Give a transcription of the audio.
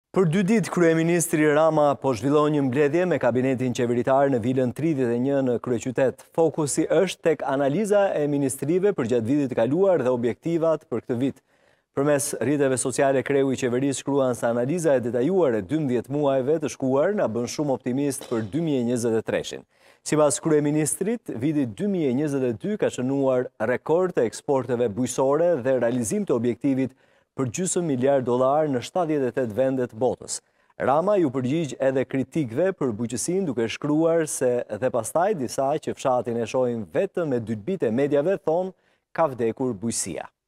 Për 2 ditë, kryeministri Rama po zhvillon një mbledhje me kabinetin qeveritar në vilën 31 në kryeqytet. Fokusi është tek analiza e ministrive për gjatë vitit të kaluar dhe objektivat për këtë vit. Përmes rrjeteve sociale, kreu i qeverisë shkruan se analiza e detajuar e 12 muajve të shkuar na bën shumë optimist për 2023-shin. Sipas kryeministrit, viti 2022 ka shënuar rekord të eksporteve bujqësore dhe realizim të objektivit për gjysmë miliard dollar në 78 vende të botës. Rama ju përgjigj edhe kritikëve për bujqësinë, duke shkruar se dhe pastaj disa që fshatin e shohin vetëm me dytbit e medjave thonë ka vdekur bujqësia.